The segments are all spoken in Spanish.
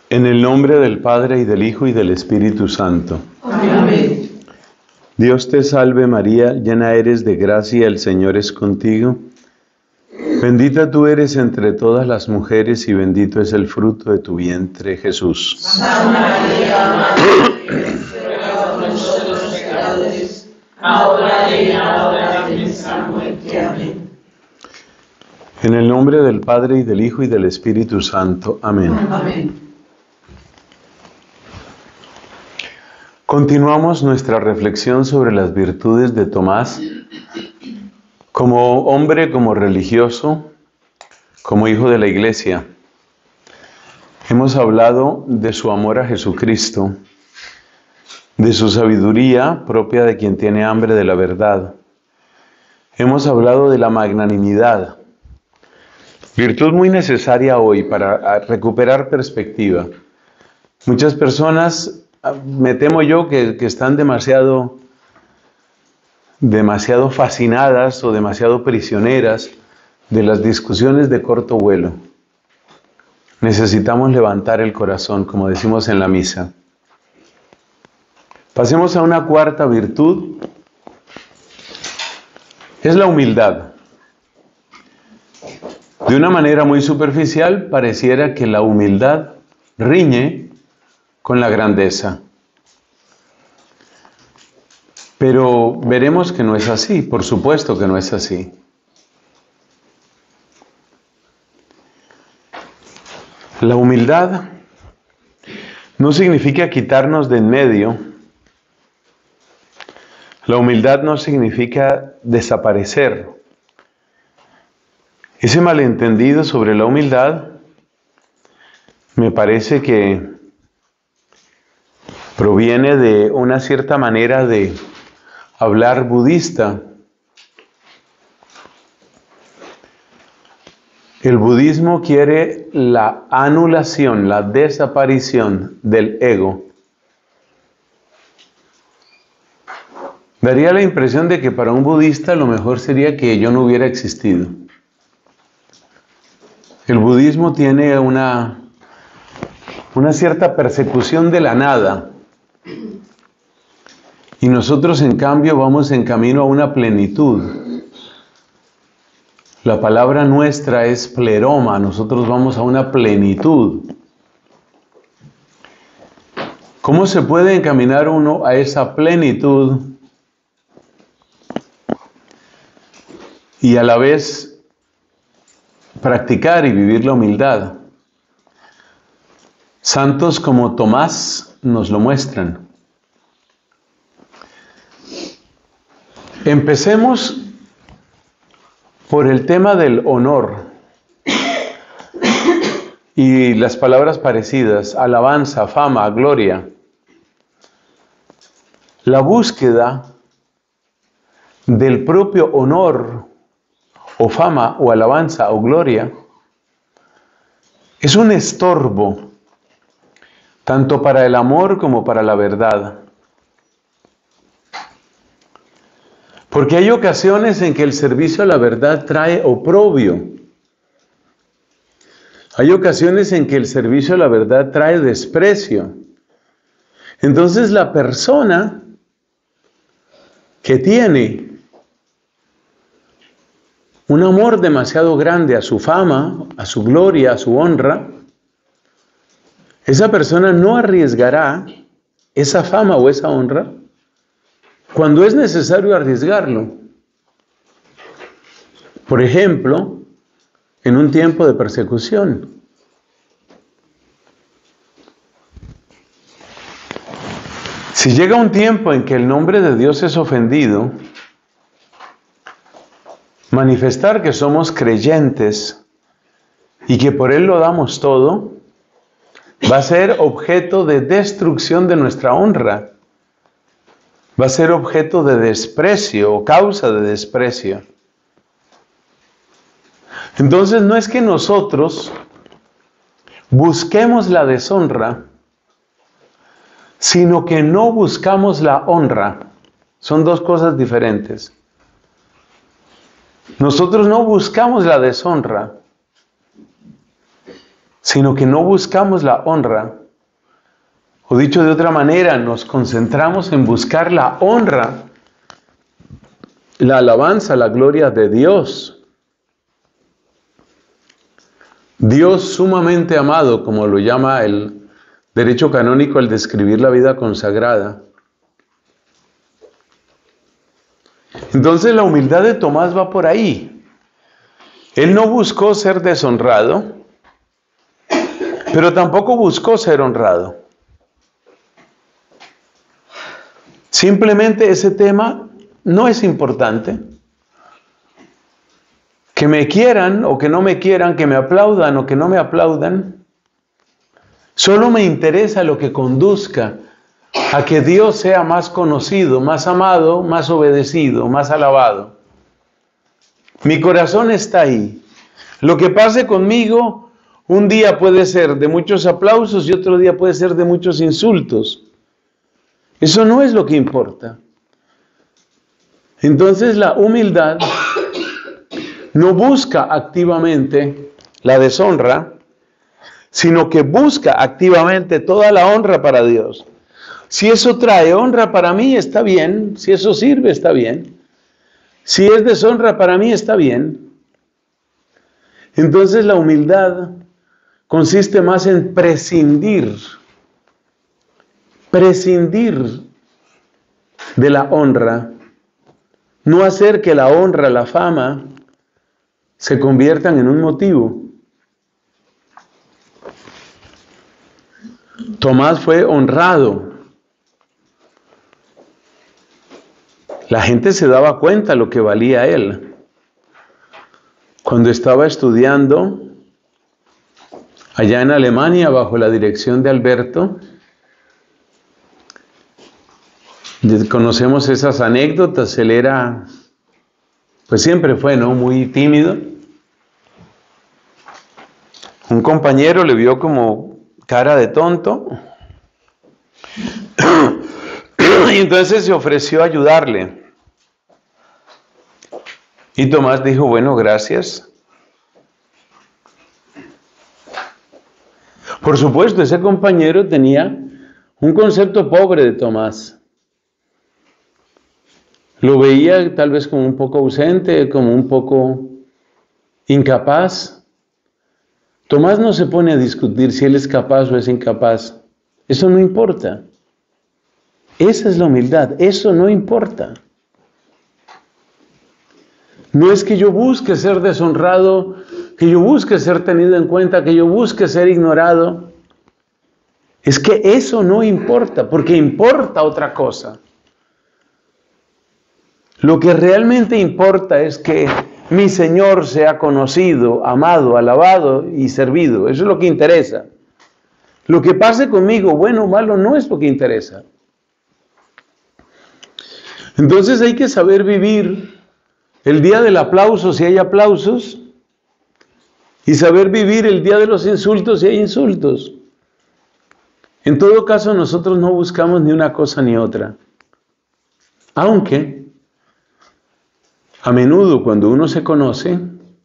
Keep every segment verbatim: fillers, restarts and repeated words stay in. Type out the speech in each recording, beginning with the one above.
En el nombre del Padre, y del Hijo, y del Espíritu Santo. Amén. Dios te salve María, llena eres de gracia, el Señor es contigo. Bendita tú eres entre todas las mujeres, y bendito es el fruto de tu vientre, Jesús. Santa María, Madre de Dios, ruega por nosotros los pecadores, ahora y en la hora de nuestra muerte. Amén. En el nombre del Padre, y del Hijo, y del Espíritu Santo. Amén. Amén. Continuamos nuestra reflexión sobre las virtudes de Tomás, como hombre, como religioso, como hijo de la Iglesia. Hemos hablado de su amor a Jesucristo, de su sabiduría propia de quien tiene hambre de la verdad. Hemos hablado de la magnanimidad, virtud muy necesaria hoy para recuperar perspectiva. Muchas personas, me temo yo, que, que están demasiado, demasiado fascinadas o demasiado prisioneras de las discusiones de corto vuelo. Necesitamos levantar el corazón, como decimos en la misa. Pasemos a una cuarta virtud. Es la humildad. De una manera muy superficial, pareciera que la humildad riñe con la grandeza. Pero veremos que no es así, por supuesto que no es así. La humildad no significa quitarnos de en medio. La humildad no significa desaparecer. Ese malentendido sobre la humildad me parece que proviene de una cierta manera de hablar budista. El budismo quiere la anulación, la desaparición del ego. Daría la impresión de que para un budista lo mejor sería que yo no hubiera existido. El budismo tiene una, una cierta persecución de la nada. Y nosotros, en cambio, vamos en camino a una plenitud. La palabra nuestra es pleroma, nosotros vamos a una plenitud. ¿Cómo se puede encaminar uno a esa plenitud y a la vez practicar y vivir la humildad? Santos como Tomás nos lo muestran. Empecemos por el tema del honor y las palabras parecidas, alabanza, fama, gloria. La búsqueda del propio honor o fama o alabanza o gloria es un estorbo tanto para el amor como para la verdad. Porque hay ocasiones en que el servicio a la verdad trae oprobio. Hay ocasiones en que el servicio a la verdad trae desprecio. Entonces la persona que tiene un amor demasiado grande a su fama, a su gloria, a su honra, esa persona no arriesgará esa fama o esa honra cuando es necesario arriesgarlo. Por ejemplo, en un tiempo de persecución. Si llega un tiempo en que el nombre de Dios es ofendido, manifestar que somos creyentes y que por Él lo damos todo, va a ser objeto de destrucción de nuestra honra. Va a ser objeto de desprecio o causa de desprecio. Entonces no es que nosotros busquemos la deshonra, sino que no buscamos la honra. Son dos cosas diferentes. Nosotros no buscamos la deshonra, sino que no buscamos la honra. O dicho de otra manera, nos concentramos en buscar la honra, la alabanza, la gloria de Dios. Dios sumamente amado, como lo llama el derecho canónico al describir la vida consagrada. Entonces la humildad de Tomás va por ahí. Él no buscó ser deshonrado, pero tampoco buscó ser honrado. Simplemente ese tema no es importante. Que me quieran o que no me quieran, que me aplaudan o que no me aplaudan, solo me interesa lo que conduzca a que Dios sea más conocido, más amado, más obedecido, más alabado. Mi corazón está ahí. Lo que pase conmigo, un día puede ser de muchos aplausos y otro día puede ser de muchos insultos. Eso no es lo que importa. Entonces la humildad no busca activamente la deshonra, sino que busca activamente toda la honra para Dios. Si eso trae honra para mí, está bien. Si eso sirve, está bien. Si es deshonra para mí, está bien. Entonces la humildad consiste más en prescindir, prescindir de la honra, no hacer que la honra, la fama, se conviertan en un motivo. Tomás fue honrado. La gente se daba cuenta lo que valía él. Cuando estaba estudiando allá en Alemania bajo la dirección de Alberto, conocemos esas anécdotas. Él era, pues siempre fue, ¿no?, muy tímido. Un compañero le vio como cara de tonto y entonces se ofreció a ayudarle. Y Tomás dijo, bueno, gracias. Por supuesto, ese compañero tenía un concepto pobre de Tomás. Lo veía tal vez como un poco ausente, como un poco incapaz. Tomás no se pone a discutir si él es capaz o es incapaz. Eso no importa. Esa es la humildad. Eso no importa. No es que yo busque ser deshonrado, que yo busque ser tenido en cuenta, que yo busque ser ignorado. Es que eso no importa, porque importa otra cosa. Lo que realmente importa es que mi Señor sea conocido, amado, alabado y servido. Eso es lo que interesa. Lo que pase conmigo, bueno o malo, no es lo que interesa. Entonces hay que saber vivir el día del aplauso si hay aplausos, y saber vivir el día de los insultos si hay insultos. En todo caso, nosotros no buscamos ni una cosa ni otra. Aunque a menudo cuando uno se conoce,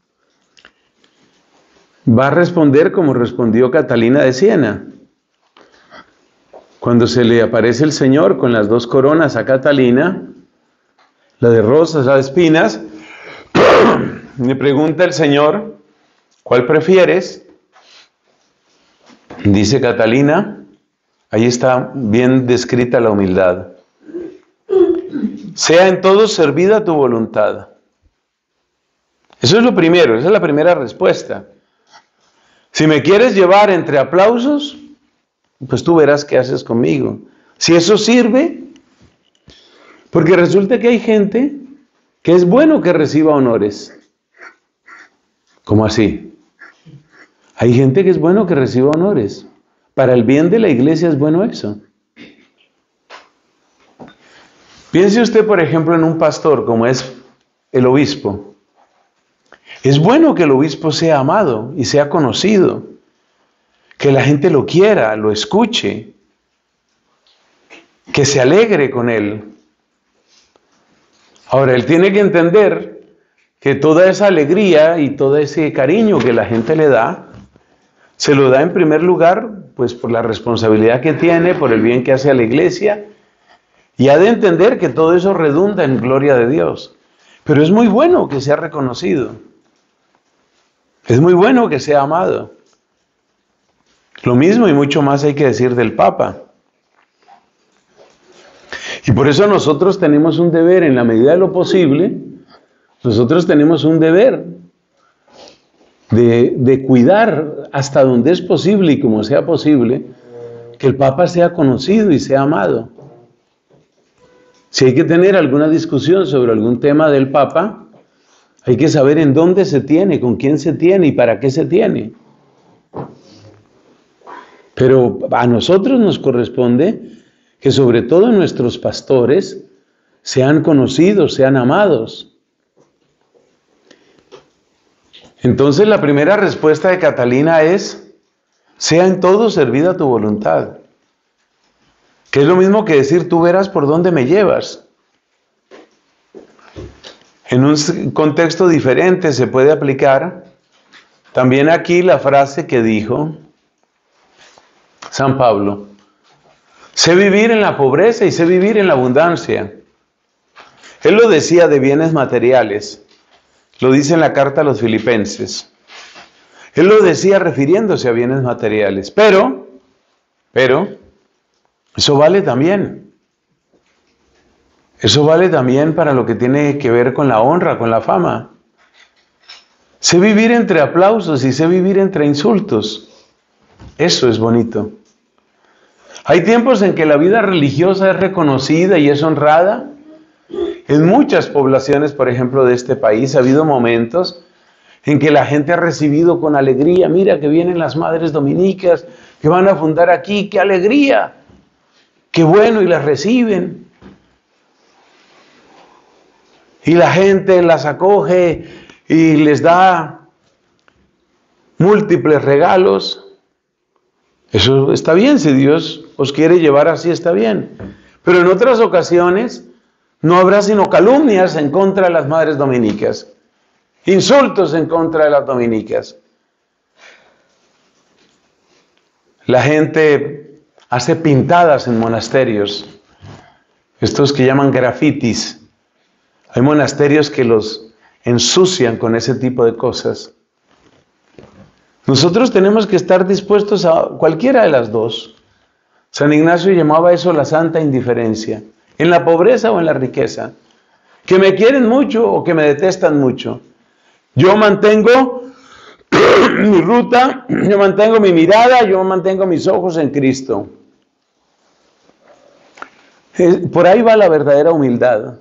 va a responder como respondió Catalina de Siena. Cuando se le aparece el Señor con las dos coronas a Catalina, la de rosas, la de espinas, le pregunta el Señor, ¿cuál prefieres? Dice Catalina, ahí está bien descrita la humildad. Sea en todo servida tu voluntad. Eso es lo primero, esa es la primera respuesta. Si me quieres llevar entre aplausos, pues tú verás qué haces conmigo. Si eso sirve, porque resulta que hay gente que es bueno que reciba honores. ¿Cómo así? Hay gente que es bueno que reciba honores. Para el bien de la iglesia es bueno eso. Piense usted, por ejemplo, en un pastor como es el obispo. Es bueno que el obispo sea amado y sea conocido, que la gente lo quiera, lo escuche, que se alegre con él. Ahora, él tiene que entender que toda esa alegría y todo ese cariño que la gente le da Se lo da en primer lugar, pues por la responsabilidad que tiene, por el bien que hace a la iglesia, y ha de entender que todo eso redunda en gloria de Dios. Pero es muy bueno que sea reconocido. Es muy bueno que sea amado. Lo mismo y mucho más hay que decir del Papa. Y por eso nosotros tenemos un deber, en la medida de lo posible, nosotros tenemos un deber de, de cuidar hasta donde es posible y como sea posible, que el Papa sea conocido y sea amado. Si hay que tener alguna discusión sobre algún tema del Papa, hay que saber en dónde se tiene, con quién se tiene y para qué se tiene. Pero a nosotros nos corresponde que sobre todo nuestros pastores sean conocidos, sean amados. Entonces la primera respuesta de Catalina es: sea en todo servida tu voluntad. Que es lo mismo que decir, tú verás por dónde me llevas. En un contexto diferente se puede aplicar también aquí la frase que dijo San Pablo: sé vivir en la pobreza y sé vivir en la abundancia. Él lo decía de bienes materiales, lo dice en la carta a los Filipenses. Él lo decía refiriéndose a bienes materiales, pero, pero, eso vale también. Eso vale también para lo que tiene que ver con la honra, con la fama. Sé vivir entre aplausos y sé vivir entre insultos. Eso es bonito. Hay tiempos en que la vida religiosa es reconocida y es honrada. En muchas poblaciones, por ejemplo, de este país, ha habido momentos en que la gente ha recibido con alegría: mira que vienen las madres dominicas, que van a fundar aquí, ¡qué alegría! ¡Qué bueno! Y las reciben. Y la gente las acoge y les da múltiples regalos. Eso está bien, si Dios os quiere llevar así, está bien. Pero en otras ocasiones no habrá sino calumnias en contra de las madres dominicas, insultos en contra de las dominicas. La gente hace pintadas en monasterios, estos que llaman grafitis. Hay monasterios que los ensucian con ese tipo de cosas. Nosotros tenemos que estar dispuestos a cualquiera de las dos. San Ignacio llamaba eso la santa indiferencia, en la pobreza o en la riqueza. Que me quieren mucho o que me detestan mucho. Yo mantengo mi ruta, yo mantengo mi mirada, yo mantengo mis ojos en Cristo. Por ahí va la verdadera humildad.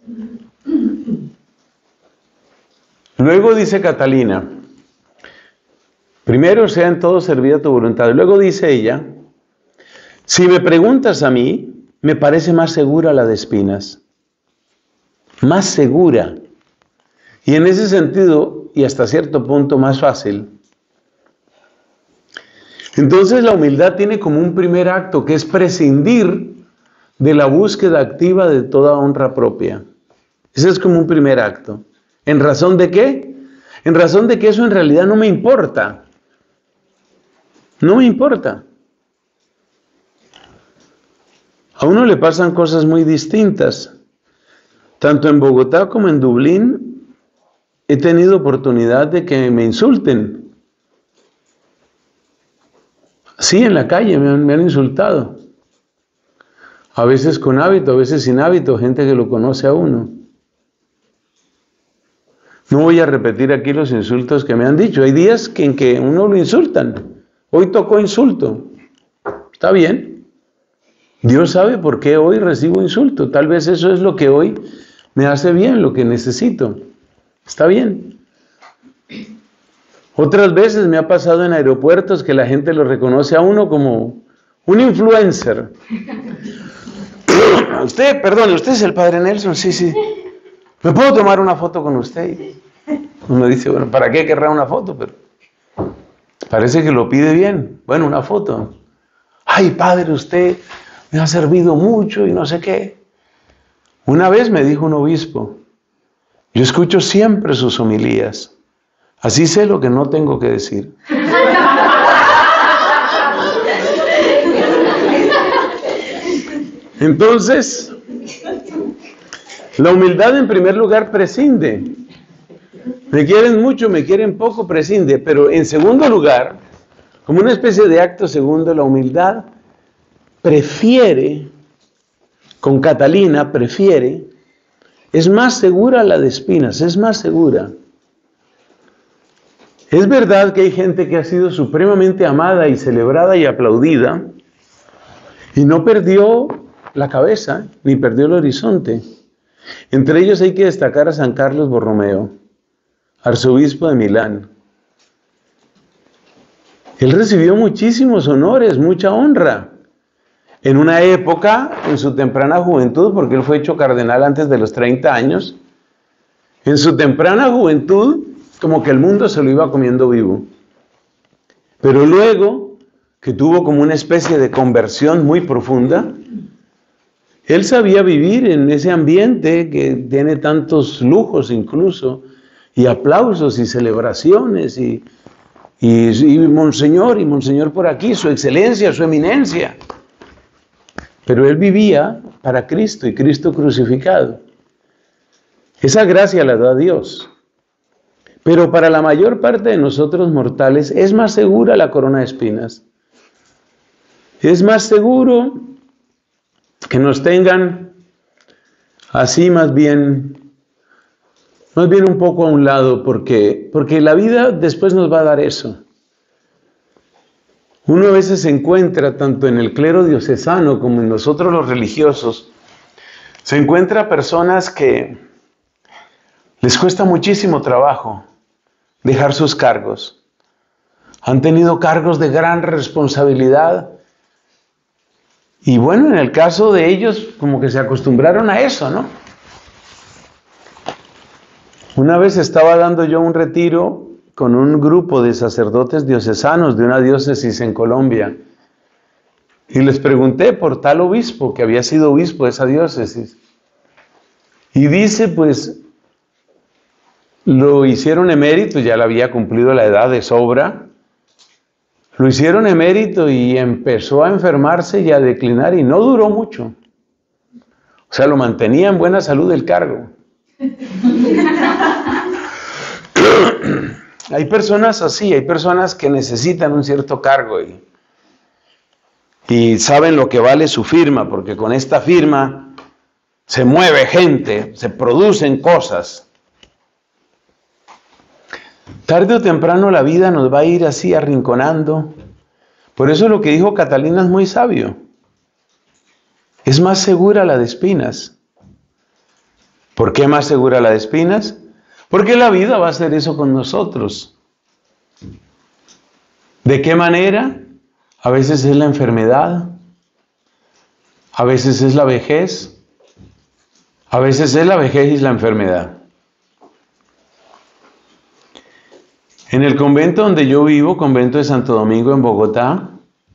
Luego dice Catalina: primero sea en todo servida tu voluntad. Luego dice ella: si me preguntas a mí, me parece más segura la de espinas. Más segura. Y en ese sentido, y hasta cierto punto, más fácil. Entonces la humildad tiene como un primer acto, que es prescindir de la búsqueda activa de toda honra propia. Ese es como un primer acto. ¿En razón de qué? En razón de que eso en realidad no me importa. No me importa. A uno le pasan cosas muy distintas. Tanto en Bogotá como en Dublín he tenido oportunidad de que me insulten. Sí, en la calle me han, me han insultado. A veces con hábito, a veces sin hábito, gente que lo conoce a uno. No voy a repetir aquí los insultos que me han dicho. Hay días que en que uno lo insultan. Hoy tocó insulto. Está bien. Dios sabe por qué hoy recibo insulto. Tal vez eso es lo que hoy me hace bien, lo que necesito. Está bien. Otras veces me ha pasado en aeropuertos que la gente lo reconoce a uno como un influencer. Usted, perdone, ¿usted es el padre Nelson? Sí, sí. ¿Me puedo tomar una foto con usted? Uno dice, bueno, ¿para qué querrá una foto? Pero parece que lo pide bien. Bueno, una foto. Ay, padre, usted me ha servido mucho y no sé qué. Una vez me dijo un obispo: yo escucho siempre sus homilías. Así sé lo que no tengo que decir. Entonces, la humildad en primer lugar prescinde. Me quieren mucho, me quieren poco, prescinde. Pero en segundo lugar, como una especie de acto segundo, la humildad prefiere, con Catalina, prefiere, es más segura la de espinas, es más segura. Es verdad que hay gente que ha sido supremamente amada y celebrada y aplaudida y no perdió la cabeza ni perdió el horizonte. Entre ellos hay que destacar a San Carlos Borromeo, arzobispo de Milán. Él recibió muchísimos honores, mucha honra. En una época, en su temprana juventud, porque él fue hecho cardenal antes de los treinta años, en su temprana juventud, como que el mundo se lo iba comiendo vivo. Pero luego, que tuvo como una especie de conversión muy profunda, él sabía vivir en ese ambiente que tiene tantos lujos incluso, y aplausos y celebraciones, y, y, y monseñor, y monseñor por aquí, su excelencia, su eminencia. Pero él vivía para Cristo y Cristo crucificado. Esa gracia la da Dios. Pero para la mayor parte de nosotros mortales es más segura la corona de espinas. Es más seguro que nos tengan así más bien, más bien un poco a un lado, porque, porque la vida después nos va a dar eso. Uno a veces se encuentra, tanto en el clero diocesano como en nosotros los religiosos, se encuentra personas que les cuesta muchísimo trabajo dejar sus cargos. Han tenido cargos de gran responsabilidad. Y bueno, en el caso de ellos, como que se acostumbraron a eso, ¿no? Una vez estaba dando yo un retiro con un grupo de sacerdotes diocesanos de una diócesis en Colombia. Y les pregunté por tal obispo, que había sido obispo de esa diócesis. Y dice, pues, lo hicieron emérito, ya le había cumplido la edad de sobra. Lo hicieron emérito y empezó a enfermarse y a declinar y no duró mucho. O sea, lo mantenía en buena salud el cargo. Hay personas así, hay personas que necesitan un cierto cargo y, y saben lo que vale su firma, porque con esta firma se mueve gente, se producen cosas. Tarde o temprano la vida nos va a ir así arrinconando. Por eso lo que dijo Catalina es muy sabio. Es más segura la de espinas. ¿Por qué más segura la de espinas? Porque la vida va a hacer eso con nosotros. ¿De qué manera? A veces es la enfermedad, a veces es la vejez, a veces es la vejez y la enfermedad. En el convento donde yo vivo, convento de Santo Domingo en Bogotá,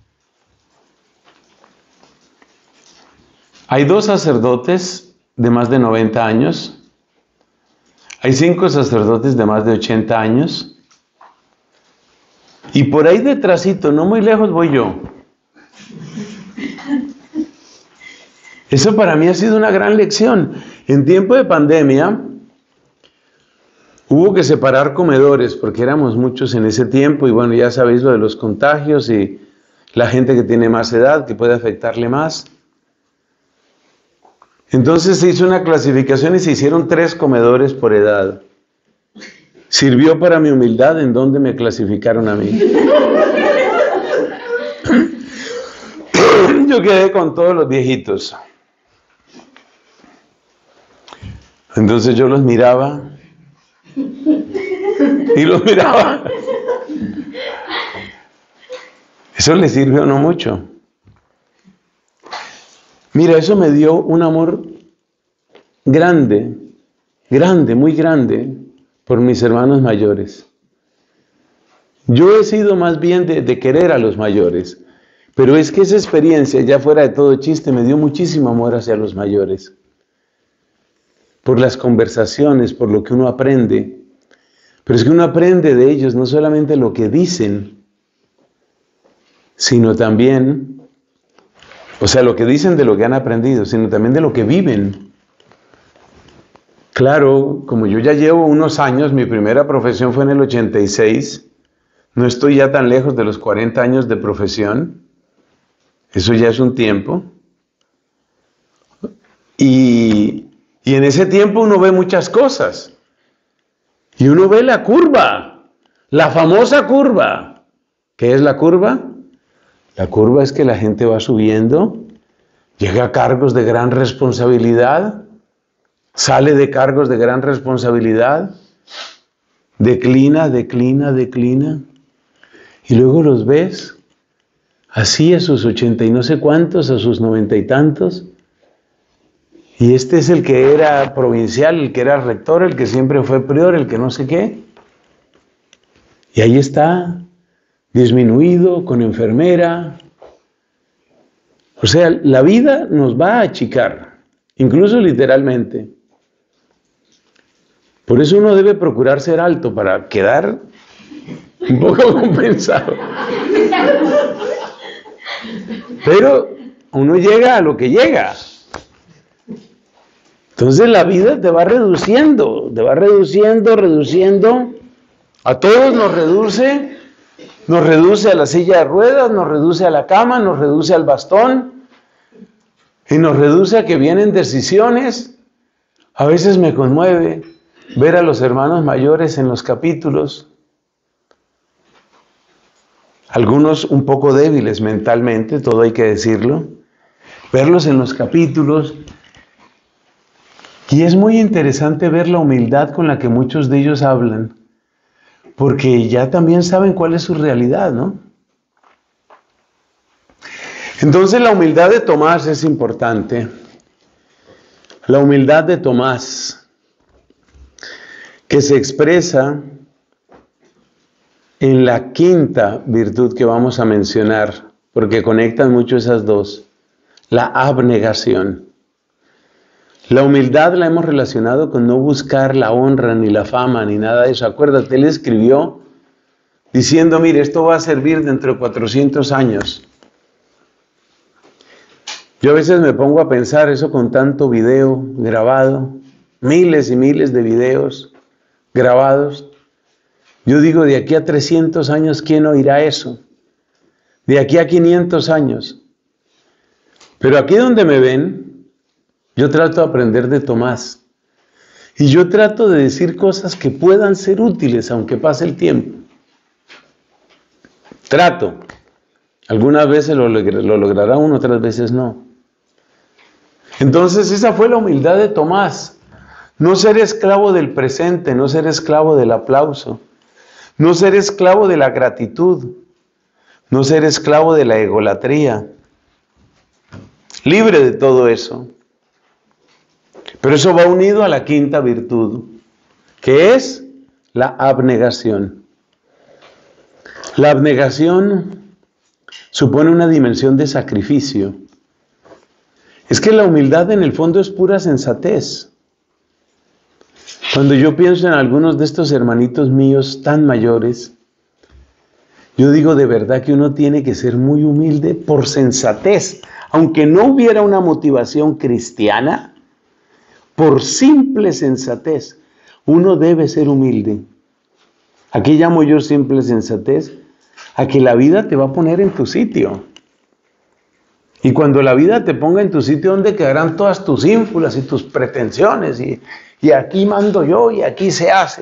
hay dos sacerdotes de más de noventa años, hay cinco sacerdotes de más de ochenta años, y por ahí detrásito, no muy lejos, voy yo. Eso para mí ha sido una gran lección. En tiempo de pandemia, hubo que separar comedores, porque éramos muchos en ese tiempo, y bueno, ya sabéis lo de los contagios y la gente que tiene más edad, que puede afectarle más. Entonces se hizo una clasificación y se hicieron tres comedores por edad. Sirvió para mi humildad en donde me clasificaron a mí. Yo quedé con todos los viejitos. Entonces yo los miraba y los miraba. Eso le sirve o no mucho. Mira, eso me dio un amor grande, grande, muy grande, por mis hermanos mayores. Yo he sido más bien de, de querer a los mayores, pero es que esa experiencia, ya fuera de todo chiste, me dio muchísimo amor hacia los mayores. Por las conversaciones, por lo que uno aprende. Pero es que uno aprende de ellos no solamente lo que dicen, sino también O sea, lo que dicen de lo que han aprendido, sino también de lo que viven. Claro, como yo ya llevo unos años, mi primera profesión fue en el ochenta y seis, no estoy ya tan lejos de los cuarenta años de profesión, eso ya es un tiempo. Y, y en ese tiempo uno ve muchas cosas. Y uno ve la curva, la famosa curva. ¿Qué es la curva? La curva es que la gente va subiendo, llega a cargos de gran responsabilidad, sale de cargos de gran responsabilidad, declina, declina, declina, y luego los ves así a sus ochenta y no sé cuántos, a sus noventa y tantos, y este es el que era provincial, el que era rector, el que siempre fue prior, el que no sé qué, y ahí está, disminuido, con enfermera. O sea, la vida nos va a achicar, incluso literalmente. Por eso uno debe procurar ser alto para quedar un poco compensado. Pero uno llega a lo que llega. Entonces la vida te va reduciendo, te va reduciendo, reduciendo. A todos nos reduce, nos reduce a la silla de ruedas, nos reduce a la cama, nos reduce al bastón y nos reduce a que vienen decisiones. A veces me conmueve ver a los hermanos mayores en los capítulos, algunos un poco débiles mentalmente, todo hay que decirlo, verlos en los capítulos, y es muy interesante ver la humildad con la que muchos de ellos hablan, porque ya también saben cuál es su realidad, ¿no? Entonces la humildad de Tomás es importante, la humildad de Tomás, que se expresa en la quinta virtud que vamos a mencionar, porque conectan mucho esas dos, la abnegación. La humildad la hemos relacionado con no buscar la honra, ni la fama, ni nada de eso. Acuérdate, él escribió diciendo, mire, esto va a servir dentro de cuatrocientos años. Yo a veces me pongo a pensar eso con tanto video grabado, miles y miles de videos grabados. Yo digo, de aquí a trescientos años, ¿quién oirá eso? De aquí a quinientos años. Pero aquí donde me ven, yo trato de aprender de Tomás. Y yo trato de decir cosas que puedan ser útiles, aunque pase el tiempo. Trato. Algunas veces lo, lo logrará uno, otras veces no. Entonces esa fue la humildad de Tomás. No ser esclavo del presente, no ser esclavo del aplauso, no ser esclavo de la gratitud, no ser esclavo de la egolatría. Libre de todo eso. Pero eso va unido a la quinta virtud, que es la abnegación. La abnegación supone una dimensión de sacrificio. Es que la humildad en el fondo es pura sensatez. Cuando yo pienso en algunos de estos hermanitos míos tan mayores, yo digo de verdad que uno tiene que ser muy humilde por sensatez. Aunque no hubiera una motivación cristiana, por simple sensatez, uno debe ser humilde. Aquí llamo yo simple sensatez a que la vida te va a poner en tu sitio. Y cuando la vida te ponga en tu sitio, ¿dónde quedarán todas tus ínfulas y tus pretensiones? Y, y aquí mando yo y aquí se hace.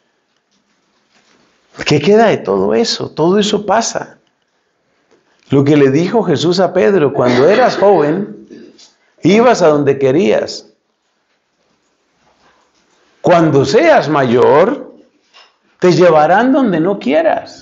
¿Qué queda de todo eso? Todo eso pasa. Lo que le dijo Jesús a Pedro, cuando eras joven, ibas a donde querías. Cuando seas mayor, te llevarán donde no quieras.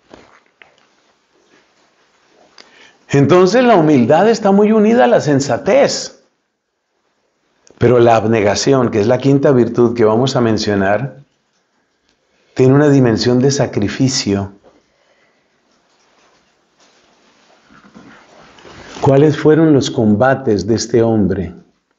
Entonces la humildad está muy unida a la sensatez. Pero la abnegación, que es la quinta virtud que vamos a mencionar, tiene una dimensión de sacrificio. ¿Cuáles fueron los combates de este hombre?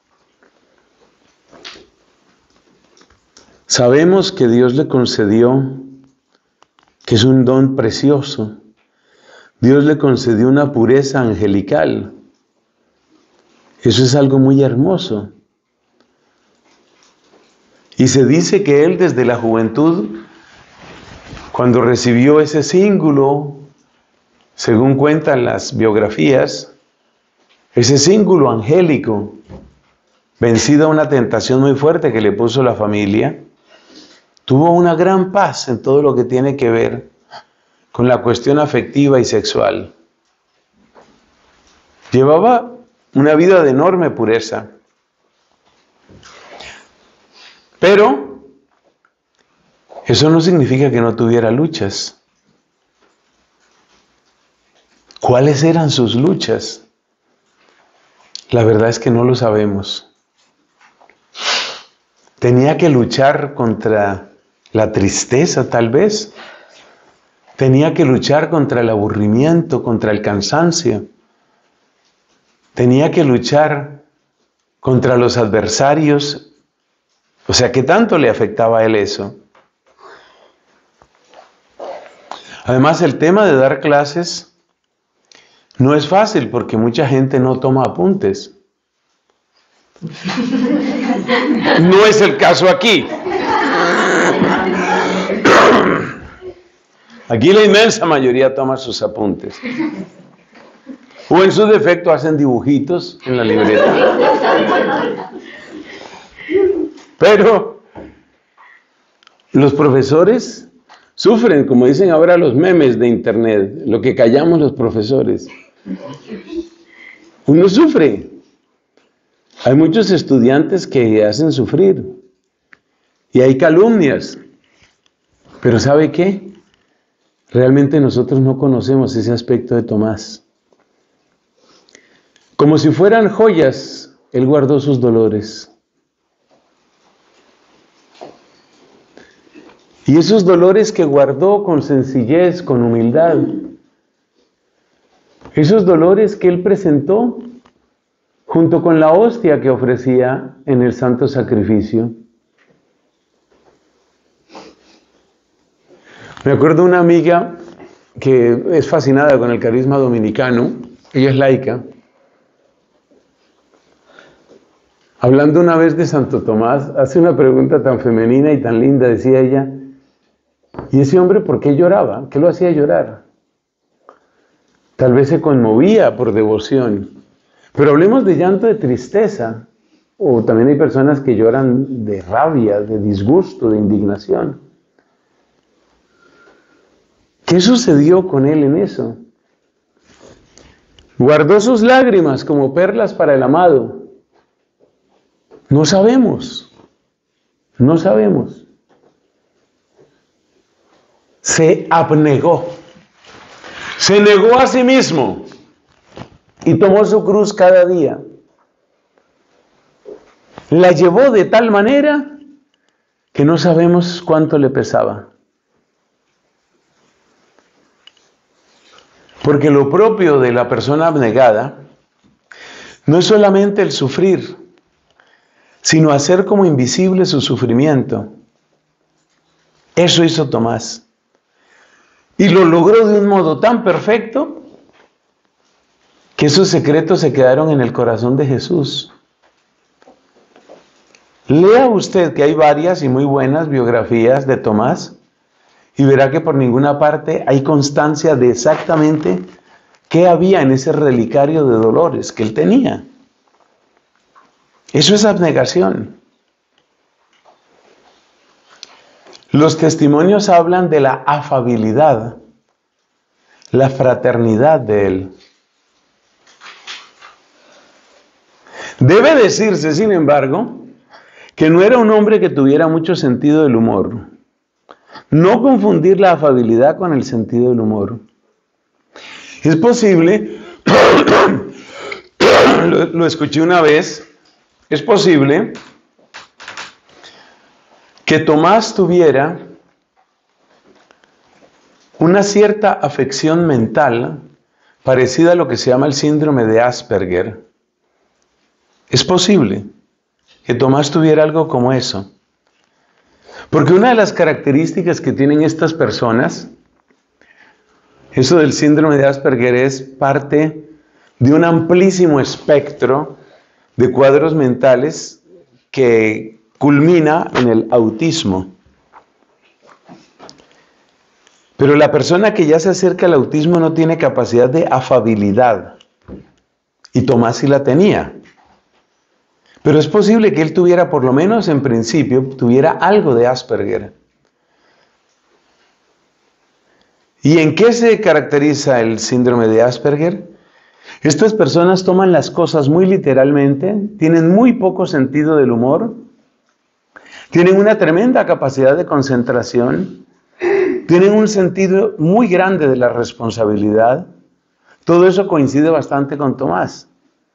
Sabemos que Dios le concedió, que es un don precioso, Dios le concedió una pureza angelical. Eso es algo muy hermoso. Y se dice que él desde la juventud, cuando recibió ese cíngulo, según cuentan las biografías, ese cíngulo angélico, vencido a una tentación muy fuerte que le puso la familia, tuvo una gran paz en todo lo que tiene que ver con la cuestión afectiva y sexual. Llevaba una vida de enorme pureza. Pero eso no significa que no tuviera luchas. ¿Cuáles eran sus luchas? La verdad es que no lo sabemos. Tenía que luchar contra la tristeza, tal vez. Tenía que luchar contra el aburrimiento, contra el cansancio. Tenía que luchar contra los adversarios. O sea, ¿qué tanto le afectaba a él eso? Además, el tema de dar clases no es fácil porque mucha gente no toma apuntes. No es el caso aquí. Aquí la inmensa mayoría toma sus apuntes. O en su defecto hacen dibujitos en la libreta. Pero los profesores sufren, como dicen ahora los memes de internet, lo que callamos los profesores. Uno sufre. Hay muchos estudiantes que hacen sufrir. Y hay calumnias. Pero ¿sabe qué? Realmente nosotros no conocemos ese aspecto de Tomás. Como si fueran joyas, él guardó sus dolores. Y esos dolores que guardó con sencillez, con humildad, esos dolores que él presentó junto con la hostia que ofrecía en el santo sacrificio. Me acuerdo de una amiga que es fascinada con el carisma dominicano, ella es laica. Hablando una vez de Santo Tomás, hace una pregunta tan femenina y tan linda, decía ella, ¿y ese hombre por qué lloraba? ¿Qué lo hacía llorar? Tal vez se conmovía por devoción. Pero hablemos de llanto de tristeza. O también hay personas que lloran de rabia, de disgusto, de indignación. ¿Qué sucedió con él en eso? Guardó sus lágrimas como perlas para el amado. No sabemos. No sabemos. Se abnegó. Se negó a sí mismo. Y tomó su cruz cada día. La llevó de tal manera que no sabemos cuánto le pesaba. Porque lo propio de la persona abnegada no es solamente el sufrir, sino hacer como invisible su sufrimiento. Eso hizo Tomás. Y lo logró de un modo tan perfecto que esos secretos se quedaron en el corazón de Jesús. Lea usted que hay varias y muy buenas biografías de Tomás y verá que por ninguna parte hay constancia de exactamente qué había en ese relicario de dolores que él tenía. Eso es abnegación. Los testimonios hablan de la afabilidad, la fraternidad de él. Debe decirse, sin embargo, que no era un hombre que tuviera mucho sentido del humor. No confundir la afabilidad con el sentido del humor. Es posible, lo, lo escuché una vez, es posible que Tomás tuviera una cierta afección mental parecida a lo que se llama el síndrome de Asperger. Es posible que Tomás tuviera algo como eso. Porque una de las características que tienen estas personas, eso del síndrome de Asperger es parte de un amplísimo espectro de cuadros mentales que culmina en el autismo. Pero la persona que ya se acerca al autismo no tiene capacidad de afabilidad. Y Tomás sí la tenía. Pero es posible que él tuviera, por lo menos en principio, tuviera algo de Asperger. ¿Y en qué se caracteriza el síndrome de Asperger? Estas personas toman las cosas muy literalmente, tienen muy poco sentido del humor, tienen una tremenda capacidad de concentración, tienen un sentido muy grande de la responsabilidad. Todo eso coincide bastante con Tomás.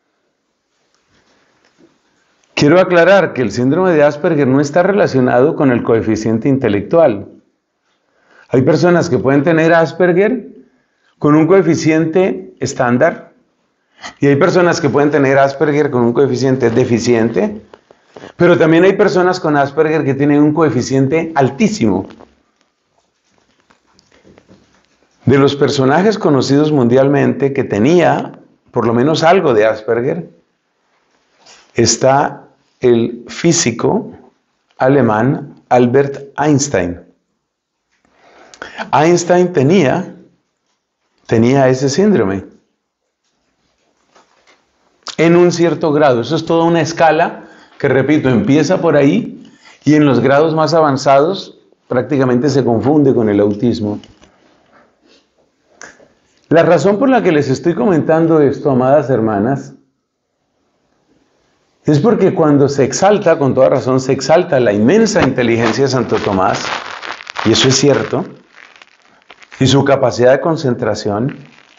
Quiero aclarar que el síndrome de Asperger no está relacionado con el coeficiente intelectual. Hay personas que pueden tener Asperger con un coeficiente estándar y hay personas que pueden tener Asperger con un coeficiente deficiente, pero también hay personas con Asperger que tienen un coeficiente altísimo. De los personajes conocidos mundialmente que tenía por lo menos algo de Asperger, está el físico alemán Albert Einstein. Einstein tenía, tenía ese síndrome en un cierto grado. Eso es toda una escala que, repito, empieza por ahí y en los grados más avanzados prácticamente se confunde con el autismo. La razón por la que les estoy comentando esto, amadas hermanas, es porque cuando se exalta, con toda razón, se exalta la inmensa inteligencia de Santo Tomás, y eso es cierto, y su capacidad de concentración,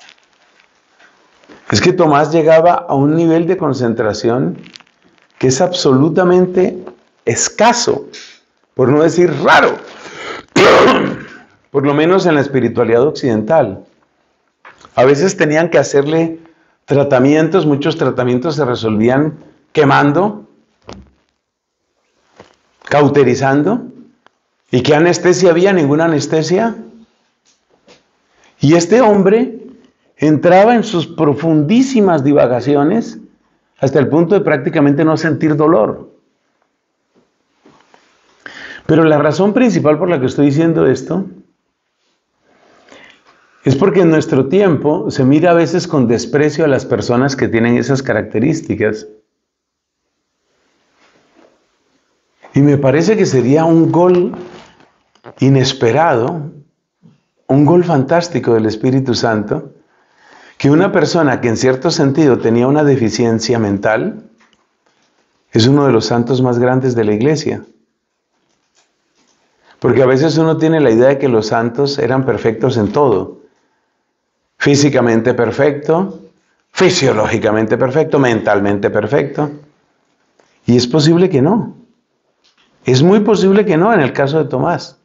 es que Tomás llegaba a un nivel de concentración que es absolutamente escaso, por no decir raro, por lo menos en la espiritualidad occidental. A veces tenían que hacerle tratamientos, muchos tratamientos se resolvían quemando, cauterizando. ¿Y qué anestesia había? Ninguna anestesia. Y este hombre entraba en sus profundísimas divagaciones hasta el punto de prácticamente no sentir dolor. Pero la razón principal por la que estoy diciendo esto es porque en nuestro tiempo se mira a veces con desprecio a las personas que tienen esas características. Y me parece que sería un gol inesperado, un gol fantástico del Espíritu Santo, que una persona que en cierto sentido tenía una deficiencia mental, es uno de los santos más grandes de la iglesia. Porque a veces uno tiene la idea de que los santos eran perfectos en todo. Físicamente perfecto, fisiológicamente perfecto, mentalmente perfecto. Y es posible que no. Es muy posible que no en el caso de Tomás.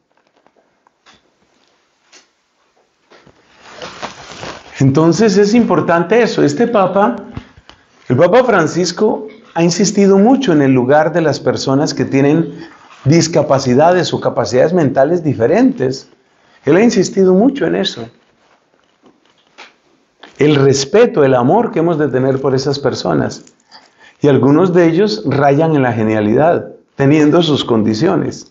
Entonces es importante eso. Este Papa, el Papa Francisco, ha insistido mucho en el lugar de las personas que tienen discapacidades o capacidades mentales diferentes. Él ha insistido mucho en eso. El respeto, el amor que hemos de tener por esas personas. Y algunos de ellos rayan en la genialidad, teniendo sus condiciones.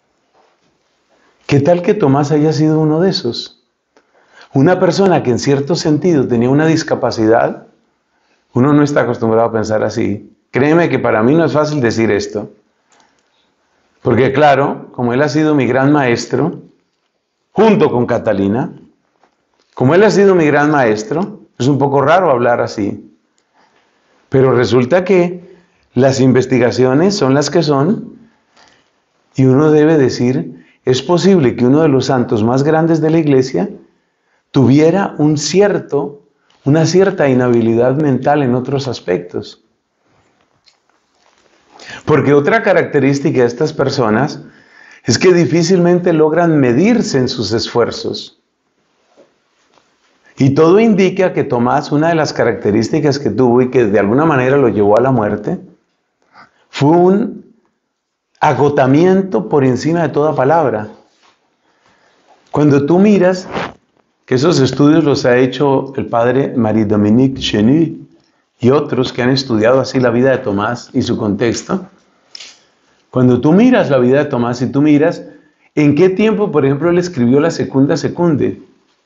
¿Qué tal que Tomás haya sido uno de esos? Una persona que en cierto sentido tenía una discapacidad. Uno no está acostumbrado a pensar así. Créeme que para mí no es fácil decir esto. Porque claro, como él ha sido mi gran maestro, junto con Catalina, como él ha sido mi gran maestro, es un poco raro hablar así. Pero resulta que las investigaciones son las que son y uno debe decir, es posible que uno de los santos más grandes de la iglesia tuviera un cierto, una cierta inhabilidad mental en otros aspectos. Porque otra característica de estas personas es que difícilmente logran medirse en sus esfuerzos. Y todo indica que Tomás, una de las características que tuvo y que de alguna manera lo llevó a la muerte, fue un agotamiento por encima de toda palabra. Cuando tú miras, que esos estudios los ha hecho el padre Marie-Dominique Chenu, y otros que han estudiado así la vida de Tomás y su contexto, cuando tú miras la vida de Tomás y tú miras en qué tiempo, por ejemplo, él escribió la Secunda Secunde,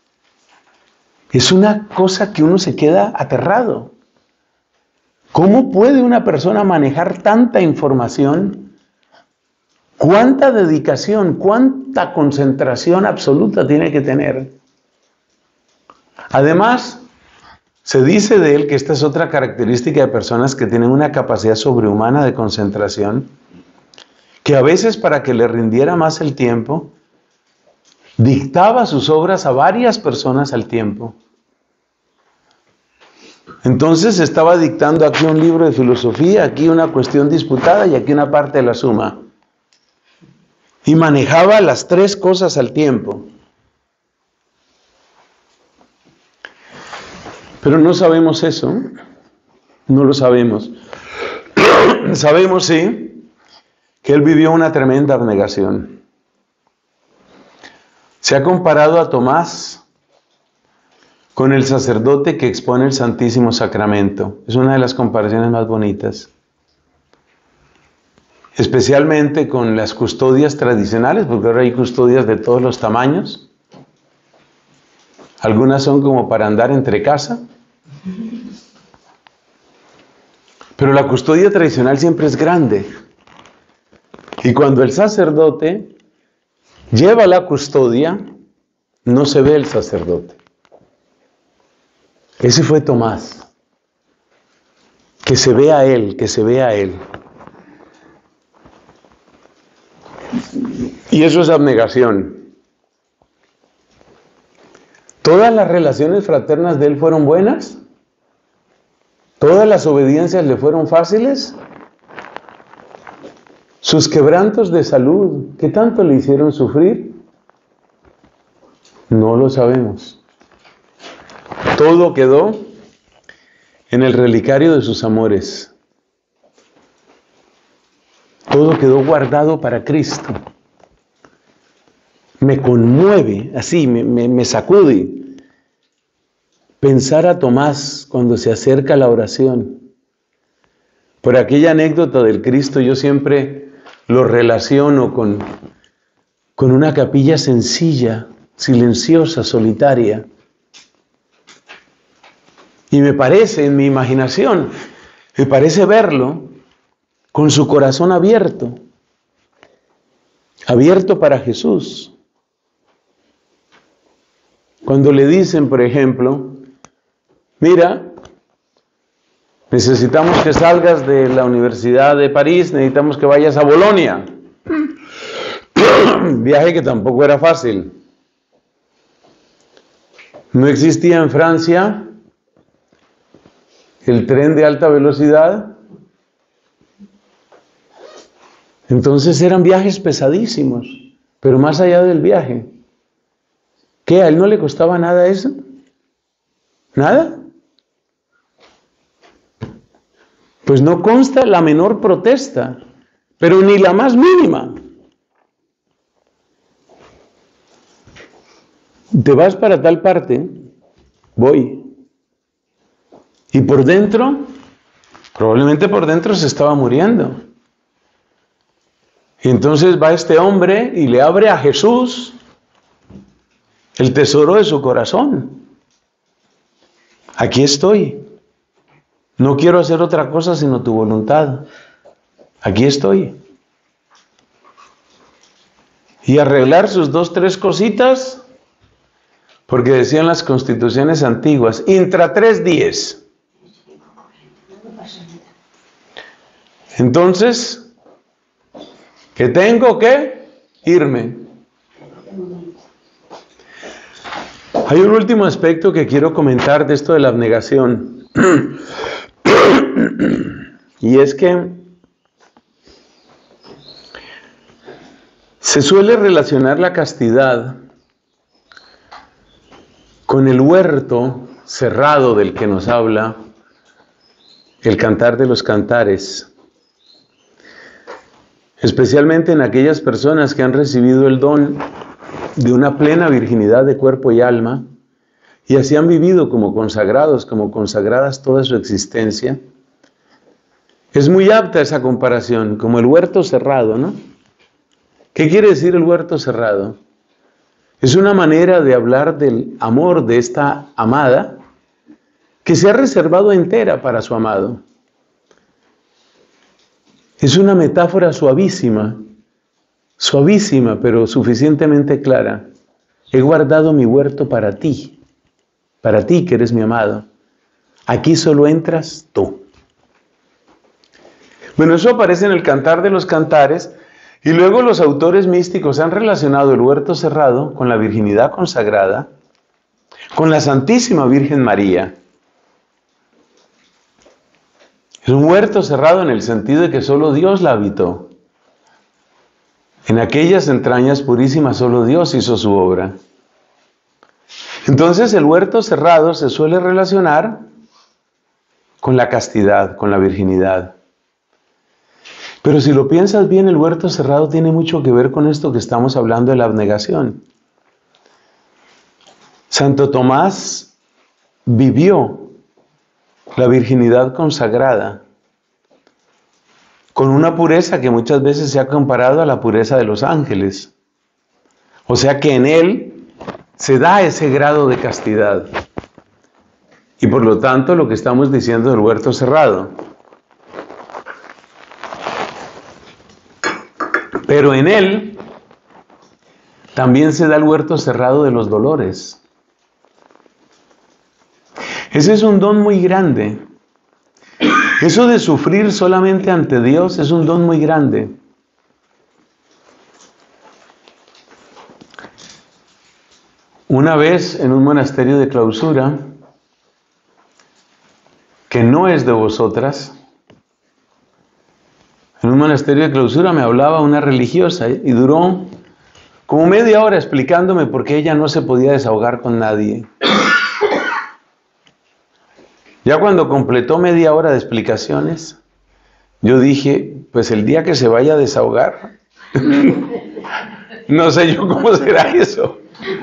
es una cosa que uno se queda aterrado. ¿Cómo puede una persona manejar tanta información? ¿Cuánta dedicación, cuánta concentración absoluta tiene que tener? Además, se dice de él que esta es otra característica de personas que tienen una capacidad sobrehumana de concentración, que a veces para que le rindiera más el tiempo, dictaba sus obras a varias personas al tiempo. Entonces estaba dictando aquí un libro de filosofía, aquí una cuestión disputada y aquí una parte de la suma. Y manejaba las tres cosas al tiempo. Pero no sabemos eso, no lo sabemos. Sabemos, sí, que él vivió una tremenda abnegación. Se ha comparado a Tomás con el sacerdote que expone el Santísimo Sacramento. Es una de las comparaciones más bonitas. Especialmente con las custodias tradicionales, porque ahora hay custodias de todos los tamaños. Algunas son como para andar entre casa. Pero la custodia tradicional siempre es grande. Y cuando el sacerdote lleva la custodia, no se ve el sacerdote. Ese fue Tomás. Que se vea a él, que se vea a él. Y eso es abnegación. ¿Todas las relaciones fraternas de él fueron buenas? ¿Todas las obediencias le fueron fáciles? ¿Sus quebrantos de salud, qué tanto le hicieron sufrir? No lo sabemos. Todo quedó en el relicario de sus amores. Todo quedó guardado para Cristo. Me conmueve, así, me, me, me sacude pensar a Tomás cuando se acerca a la oración. Por aquella anécdota del Cristo yo siempre lo relaciono con, con una capilla sencilla, silenciosa, solitaria. Y me parece, en mi imaginación, me parece verlo con su corazón abierto, abierto para Jesús. Cuando le dicen, por ejemplo, mira, necesitamos que salgas de la Universidad de París, necesitamos que vayas a Bolonia. Viaje que tampoco era fácil. No existía en Francia el tren de alta velocidad. Entonces eran viajes pesadísimos, pero más allá del viaje, ¿qué? ¿A él no le costaba nada eso? ¿Nada? Pues no consta la menor protesta, pero ni la más mínima. Te vas para tal parte, voy. Y por dentro, probablemente por dentro se estaba muriendo. Y entonces va este hombre y le abre a Jesús el tesoro de su corazón. Aquí estoy. No quiero hacer otra cosa sino tu voluntad. Aquí estoy. Y arreglar sus dos, tres cositas, porque decían las constituciones antiguas, intra tres dies. Entonces, ¿qué tengo que irme? Hay un último aspecto que quiero comentar de esto de la abnegación. Y es que se suele relacionar la castidad con el huerto cerrado del que nos habla el Cantar de los Cantares. Especialmente en aquellas personas que han recibido el don de una plena virginidad de cuerpo y alma, y así han vivido como consagrados, como consagradas toda su existencia. Es muy apta esa comparación, como el huerto cerrado, ¿no? ¿Qué quiere decir el huerto cerrado? Es una manera de hablar del amor de esta amada que se ha reservado entera para su amado. Es una metáfora suavísima, suavísima, pero suficientemente clara. He guardado mi huerto para ti, para ti que eres mi amado. Aquí solo entras tú. Bueno, eso aparece en el Cantar de los Cantares, y luego los autores místicos han relacionado el huerto cerrado con la virginidad consagrada, con la Santísima Virgen María. Es un huerto cerrado en el sentido de que solo Dios la habitó. En aquellas entrañas purísimas solo Dios hizo su obra. Entonces el huerto cerrado se suele relacionar con la castidad, con la virginidad. Pero si lo piensas bien, el huerto cerrado tiene mucho que ver con esto que estamos hablando de la abnegación. Santo Tomás vivió la virginidad consagrada con una pureza que muchas veces se ha comparado a la pureza de los ángeles. O sea que en él se da ese grado de castidad. Y por lo tanto lo que estamos diciendo del huerto cerrado. Pero en él también se da el huerto cerrado de los dolores. Ese es un don muy grande. Eso de sufrir solamente ante Dios es un don muy grande. Una vez en un monasterio de clausura, que no es de vosotras, en un monasterio de clausura me hablaba una religiosa y duró como media hora explicándome por qué ella no se podía desahogar con nadie. Ya cuando completó media hora de explicaciones, yo dije, pues el día que se vaya a desahogar, no sé yo cómo será eso.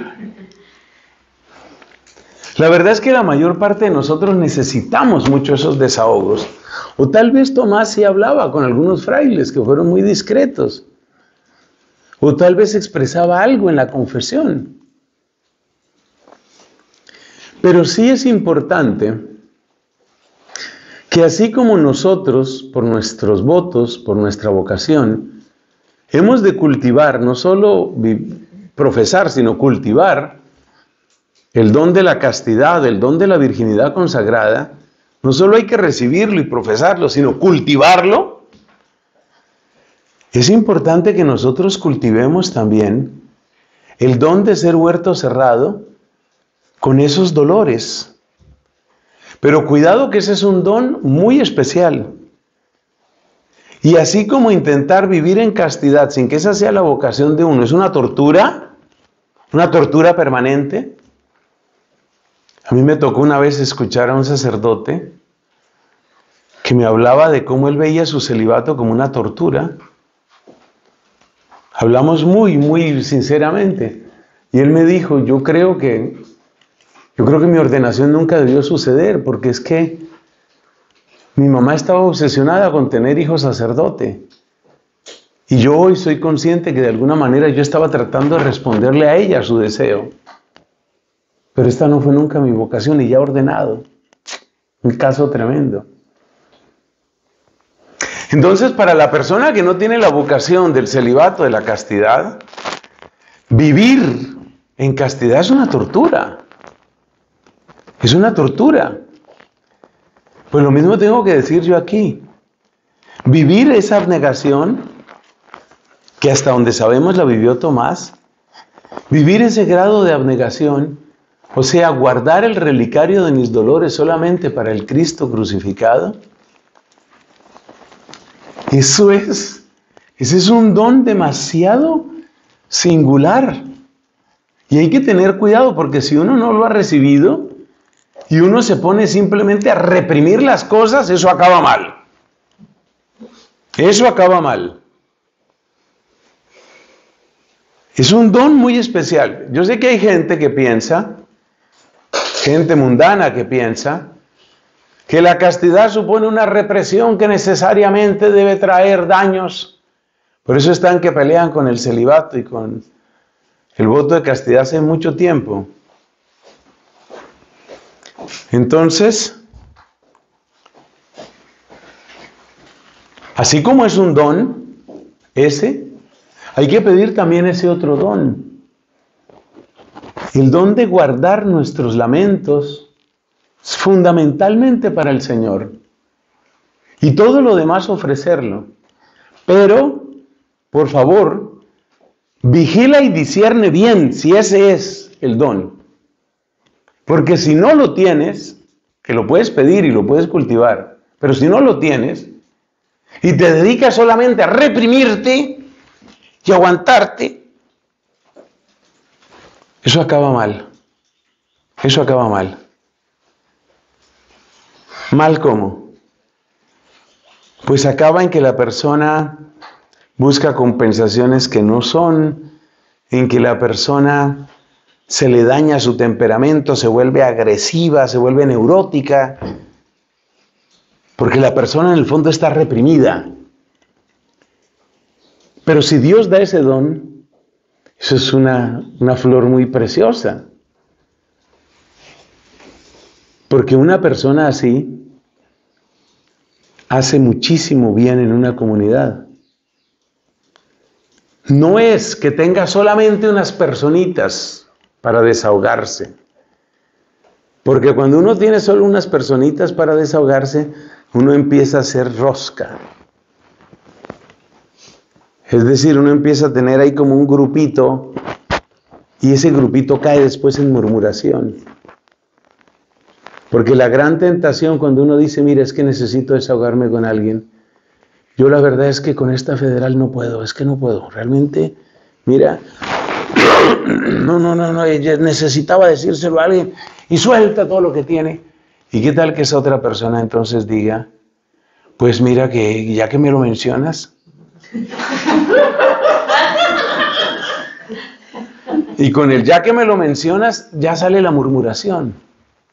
La verdad es que la mayor parte de nosotros necesitamos mucho esos desahogos. O tal vez Tomás sí hablaba con algunos frailes que fueron muy discretos. O tal vez expresaba algo en la confesión. Pero sí es importante que así como nosotros, por nuestros votos, por nuestra vocación, hemos de cultivar, no solo profesar, sino cultivar el don de la castidad, el don de la virginidad consagrada. No solo hay que recibirlo y profesarlo, sino cultivarlo. Es importante que nosotros cultivemos también el don de ser huerto cerrado con esos dolores. Pero cuidado que ese es un don muy especial. Y así como intentar vivir en castidad sin que esa sea la vocación de uno, es una tortura, una tortura permanente. A mí me tocó una vez escuchar a un sacerdote que me hablaba de cómo él veía su celibato como una tortura. Hablamos muy, muy sinceramente. Y él me dijo, yo creo que, yo creo que mi ordenación nunca debió suceder, porque es que mi mamá estaba obsesionada con tener hijo sacerdote. Y yo hoy soy consciente que de alguna manera yo estaba tratando de responderle a ella su deseo. Pero esta no fue nunca mi vocación y ya ordenado. Un caso tremendo. Entonces, para la persona que no tiene la vocación del celibato, de la castidad, vivir en castidad es una tortura. Es una tortura. Pues lo mismo tengo que decir yo aquí. Vivir esa abnegación, que hasta donde sabemos la vivió Tomás, vivir ese grado de abnegación, o sea, guardar el relicario de mis dolores solamente para el Cristo crucificado, eso es, ese es un don demasiado singular. Y hay que tener cuidado, porque si uno no lo ha recibido y uno se pone simplemente a reprimir las cosas, eso acaba mal. Eso acaba mal. Es un don muy especial. Yo sé que hay gente que piensa gente mundana que piensa que la castidad supone una represión que necesariamente debe traer daños. Por eso están que pelean con el celibato y con el voto de castidad hace mucho tiempo. Entonces, así como es un don, ese, hay que pedir también ese otro don. El don de guardar nuestros lamentos fundamentalmente para el Señor. Y todo lo demás ofrecerlo. Pero, por favor, vigila y discierne bien si ese es el don. Porque si no lo tienes, que lo puedes pedir y lo puedes cultivar, pero si no lo tienes y te dedicas solamente a reprimirte y aguantarte, eso acaba mal. Eso acaba mal. ¿Mal cómo? Pues acaba en que la persona busca compensaciones que no son, en que la persona se le daña su temperamento, se vuelve agresiva, se vuelve neurótica, porque la persona en el fondo está reprimida. Pero si Dios da ese don, eso es una, una flor muy preciosa. Porque una persona así hace muchísimo bien en una comunidad. No es que tenga solamente unas personitas para desahogarse. Porque cuando uno tiene solo unas personitas para desahogarse, uno empieza a hacer rosca. Es decir, uno empieza a tener ahí como un grupito y ese grupito cae después en murmuración. Porque la gran tentación cuando uno dice, mira, es que necesito desahogarme con alguien. Yo la verdad es que con esta federal no puedo, es que no puedo. Realmente, mira, no, no, no, no, ella necesitaba decírselo a alguien y suelta todo lo que tiene. ¿Y qué tal que esa otra persona entonces diga, pues mira que ya que me lo mencionas? Y con el ya que me lo mencionas, ya sale la murmuración.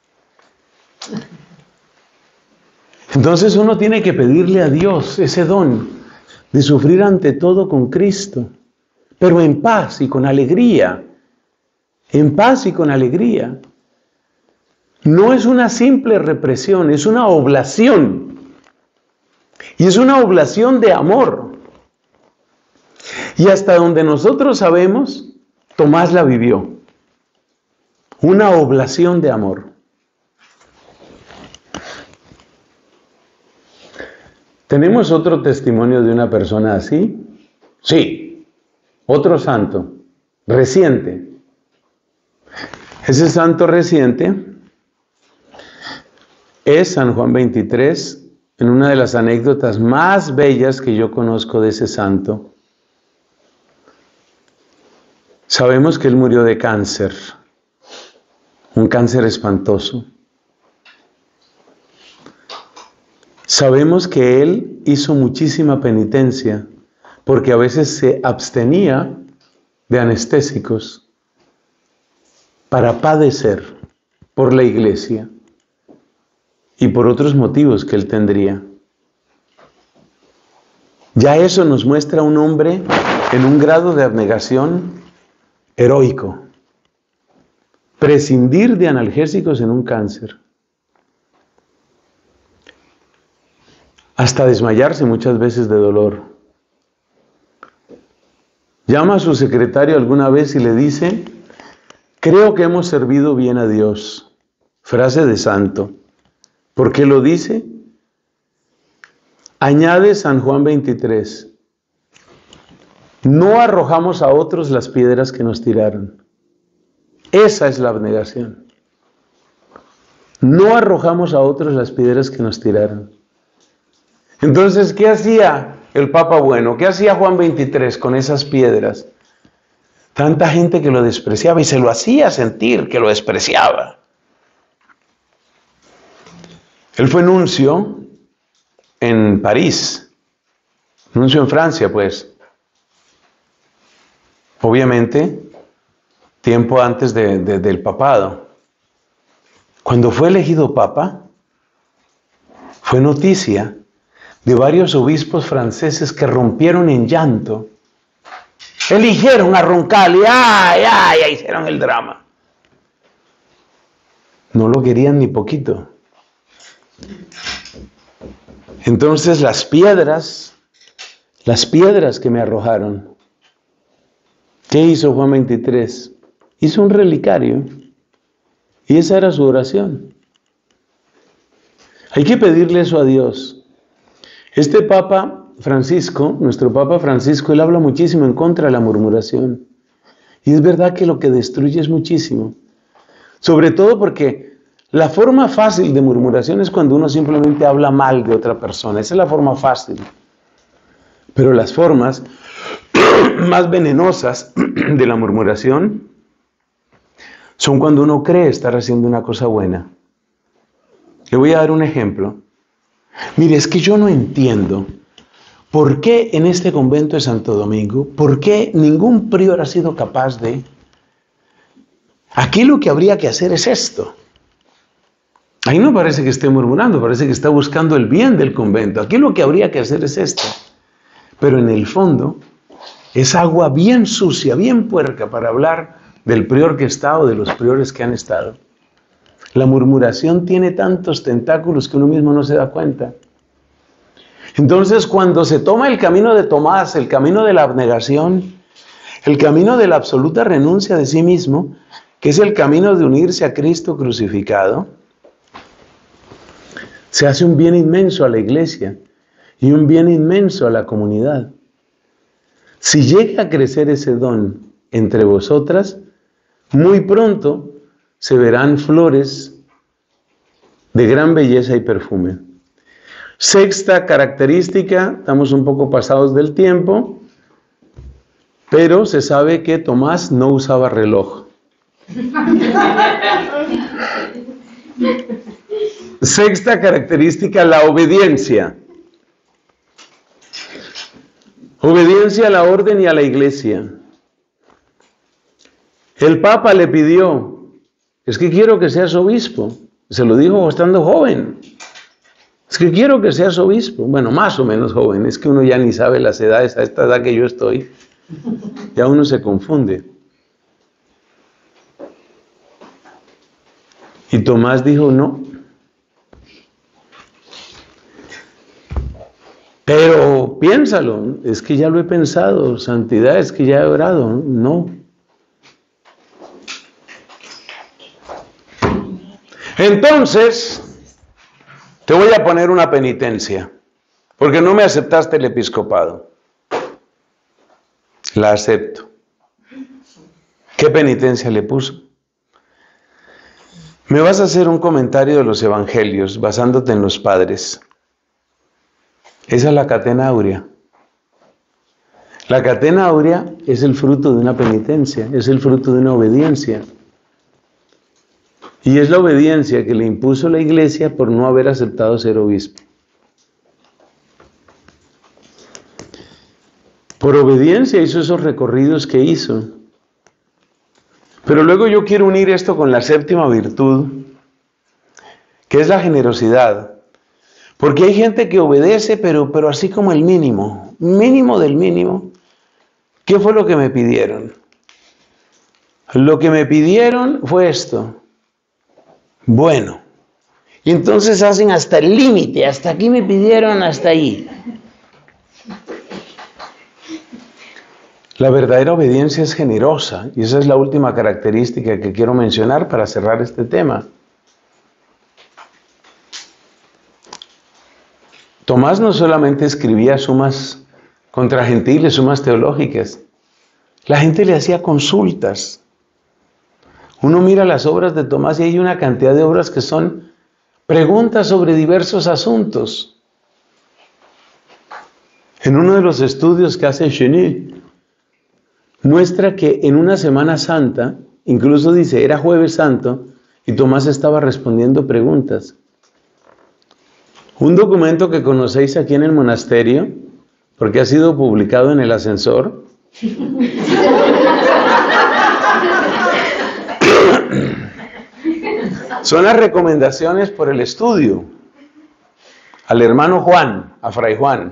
Entonces uno tiene que pedirle a Dios ese don de sufrir ante todo con Cristo, pero en paz y con alegría, en paz y con alegría. No es una simple represión, es una oblación, y es una oblación de amor. Y hasta donde nosotros sabemos, Tomás la vivió, una oblación de amor. ¿Tenemos otro testimonio de una persona así? Sí, otro santo, reciente. Ese santo reciente es San Juan veintitrés, en una de las anécdotas más bellas que yo conozco de ese santo. Sabemos que él murió de cáncer, un cáncer espantoso. Sabemos que él hizo muchísima penitencia, porque a veces se abstenía de anestésicos para padecer por la iglesia y por otros motivos que él tendría. Ya eso nos muestra un hombre en un grado de abnegación heroico. Prescindir de analgésicos en un cáncer. Hasta desmayarse muchas veces de dolor. Llama a su secretario alguna vez y le dice, creo que hemos servido bien a Dios. Frase de santo. ¿Por qué lo dice? Añade San Juan veintitrés. No arrojamos a otros las piedras que nos tiraron. Esa es la abnegación. No arrojamos a otros las piedras que nos tiraron. Entonces, ¿qué hacía el Papa Bueno? ¿Qué hacía Juan veintitrés con esas piedras? Tanta gente que lo despreciaba y se lo hacía sentir que lo despreciaba. Él fue nuncio en París, nuncio en Francia, pues. Obviamente, tiempo antes de, de, del papado. Cuando fue elegido papa, fue noticia de varios obispos franceses que rompieron en llanto. Eligieron a Roncalli, ¡ay, ay! ay hicieron el drama. No lo querían ni poquito. Entonces las piedras, las piedras que me arrojaron, ¿qué hizo Juan veintitrés? Hizo un relicario y esa era su oración. Hay que pedirle eso a Dios. Este Papa Francisco, nuestro Papa Francisco, él habla muchísimo en contra de la murmuración. Y es verdad que lo que destruye es muchísimo. Sobre todo porque la forma fácil de murmuración es cuando uno simplemente habla mal de otra persona. Esa es la forma fácil. Pero las formas más venenosas de la murmuración son cuando uno cree estar haciendo una cosa buena. Le voy a dar un ejemplo. Mire, es que yo no entiendo por qué en este convento de Santo Domingo, por qué ningún prior ha sido capaz de... Aquí lo que habría que hacer es esto. Ahí no parece que esté murmurando, parece que está buscando el bien del convento. Aquí lo que habría que hacer es esto. Pero en el fondo es agua bien sucia, bien puerca para hablar del prior que está o de los priores que han estado. La murmuración tiene tantos tentáculos que uno mismo no se da cuenta. Entonces, cuando se toma el camino de Tomás, el camino de la abnegación, el camino de la absoluta renuncia de sí mismo, que es el camino de unirse a Cristo crucificado, se hace un bien inmenso a la iglesia y un bien inmenso a la comunidad. Si llega a crecer ese don entre vosotras, muy pronto se verán flores de gran belleza y perfume. Sexta característica, estamos un poco pasados del tiempo, pero se sabe que Tomás no usaba reloj. Sexta característica, la obediencia. Obediencia a la orden y a la iglesia. El Papa le pidió, es que quiero que seas obispo. Se lo dijo estando joven. Es que quiero que seas obispo. Bueno, más o menos joven. Es que uno ya ni sabe las edades a esta edad que yo estoy. Ya uno se confunde. Y Tomás dijo, no. Pero piénsalo. Es que ya lo he pensado. Santidad, es que ya he orado. No. Entonces, te voy a poner una penitencia, porque no me aceptaste el episcopado. La acepto. ¿Qué penitencia le puso? Me vas a hacer un comentario de los evangelios, basándote en los padres. Esa es la catena áurea. La catena áurea es el fruto de una penitencia, es el fruto de una obediencia. Y es la obediencia que le impuso la iglesia por no haber aceptado ser obispo. Por obediencia hizo esos recorridos que hizo. Pero luego yo quiero unir esto con la séptima virtud, que es la generosidad. Porque hay gente que obedece, pero, pero así como el mínimo, mínimo del mínimo. ¿Qué fue lo que me pidieron? Lo que me pidieron fue esto. Bueno, y entonces hacen hasta el límite, hasta aquí me pidieron, hasta ahí. La verdadera obediencia es generosa, y esa es la última característica que quiero mencionar para cerrar este tema. Tomás no solamente escribía sumas contra gentiles, sumas teológicas, la gente le hacía consultas. Uno mira las obras de Tomás y hay una cantidad de obras que son preguntas sobre diversos asuntos. En uno de los estudios que hace Chenu, muestra que en una Semana Santa, incluso dice, era Jueves Santo, y Tomás estaba respondiendo preguntas. Un documento que conocéis aquí en el monasterio, porque ha sido publicado en el ascensor, Son las recomendaciones por el estudio. Al hermano Juan, a Fray Juan.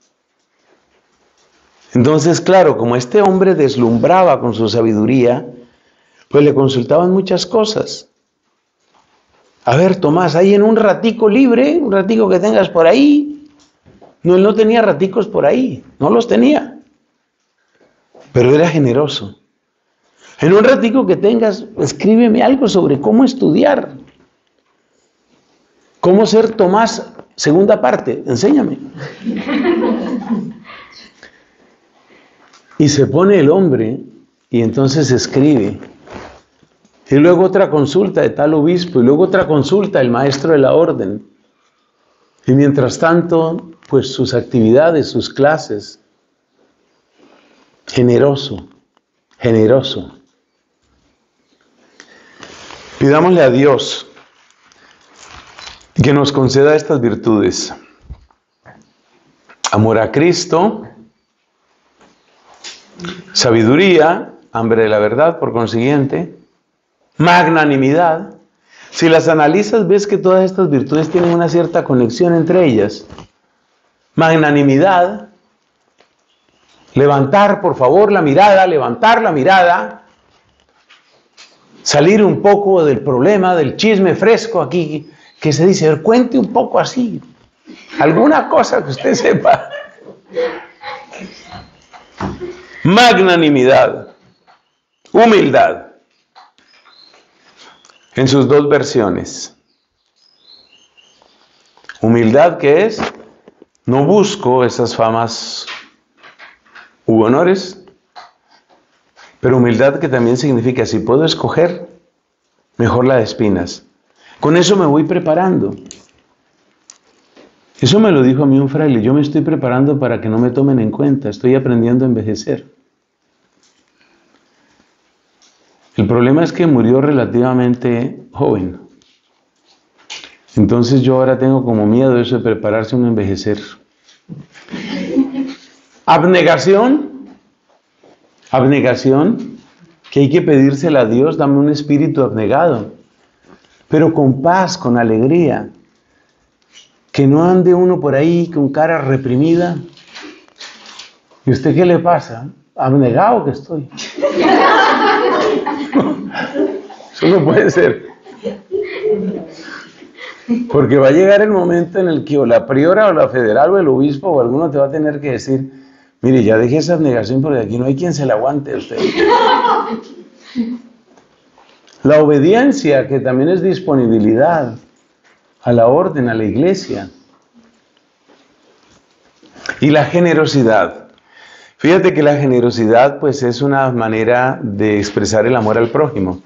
Entonces, claro, como este hombre deslumbraba con su sabiduría, pues le consultaban muchas cosas. A ver, Tomás, ahí en un ratico libre, un ratico que tengas por ahí. No, él no tenía raticos por ahí, no los tenía. Pero era generoso. En un ratico que tengas, escríbeme algo sobre cómo estudiar. Cómo ser Tomás, segunda parte, enséñame. Y se pone el hombre y entonces escribe. Y luego otra consulta de tal obispo, y luego otra consulta del maestro de la orden. Y mientras tanto, pues sus actividades, sus clases. Generoso, generoso. Pidámosle a Dios que nos conceda estas virtudes. Amor a Cristo, sabiduría, hambre de la verdad, por consiguiente, magnanimidad. Si las analizas, ves que todas estas virtudes tienen una cierta conexión entre ellas. Magnanimidad, levantar, por favor, la mirada, levantar la mirada, salir un poco del problema, del chisme fresco aquí, que se dice, a ver, cuente un poco así, alguna cosa que usted sepa. Magnanimidad, humildad, en sus dos versiones. Humildad, que es, no busco esas famas u honores, pero humildad que también significa, si puedo escoger, mejor la de espinas. Con eso me voy preparando. Eso me lo dijo a mí un fraile, yo me estoy preparando para que no me tomen en cuenta, estoy aprendiendo a envejecer. El problema es que murió relativamente joven. Entonces yo ahora tengo como miedo de eso de prepararse a un envejecer. Abnegación. Abnegación, que hay que pedírsela a Dios, dame un espíritu abnegado, pero con paz, con alegría. Que no ande uno por ahí con cara reprimida. ¿Y usted qué le pasa? Abnegado que estoy. Eso no puede ser. Porque va a llegar el momento en el que o la priora o la federal o el obispo o alguno te va a tener que decir, mire, ya deje esa abnegación porque aquí no hay quien se la aguante a usted. La obediencia, que también es disponibilidad a la orden, a la iglesia. Y la generosidad. Fíjate que la generosidad pues es una manera de expresar el amor al prójimo.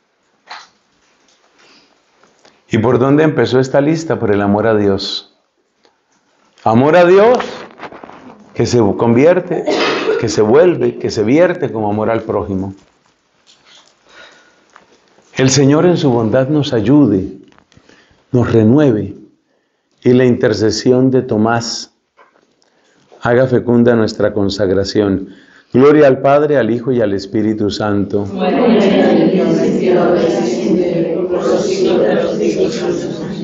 ¿Y por dónde empezó esta lista? Por el amor a Dios. Amor a Dios que se convierte, que se vuelve, que se vierte como amor al prójimo. El Señor en su bondad nos ayude, nos renueve, y la intercesión de Tomás haga fecunda nuestra consagración. Gloria al Padre, al Hijo y al Espíritu Santo. Gloria al Dios, y Dios, por los siglos de los siglos.